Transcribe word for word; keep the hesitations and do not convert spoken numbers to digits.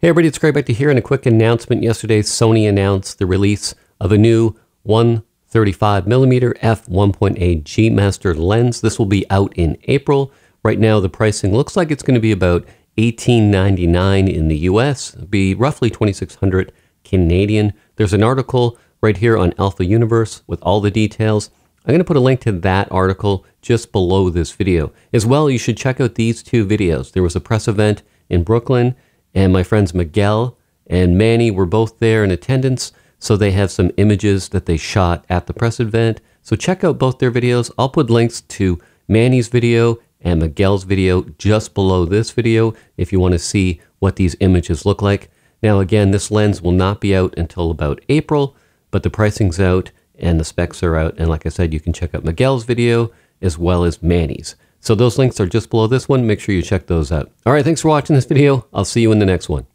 Hey everybody, it's Beckta here, and a quick announcement. Yesterday, Sony announced the release of a new one thirty-five millimeter f one point eight G Master lens. This will be out in April. Right now, the pricing looks like it's going to be about eighteen ninety-nine in the U S, it'll be roughly twenty-six hundred Canadian. There's an article right here on Alpha Universe with all the details. I'm going to put a link to that article just below this video. As well, you should check out these two videos. There was a press event in Brooklyn, and my friends Miguel and Manny were both there in attendance, so they have some images that they shot at the press event. So check out both their videos. I'll put links to Manny's video and Miguel's video just below this video if you want to see what these images look like. Now again, this lens will not be out until about April, but the pricing's out and the specs are out. And like I said, you can check out Miguel's video as well as Manny's. So those links are just below this one. Make sure you check those out. All right, thanks for watching this video. I'll see you in the next one.